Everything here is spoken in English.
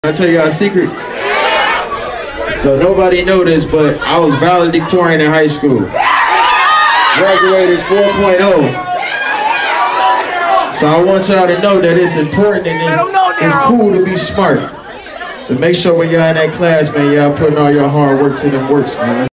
I'll tell you a secret. So nobody know this, but I was valedictorian in high school. Graduated 4.0. So I want y'all to know that it's important and it's cool to be smart. So make sure when y'all in that class, man, y'all putting all your hard work to them works, man.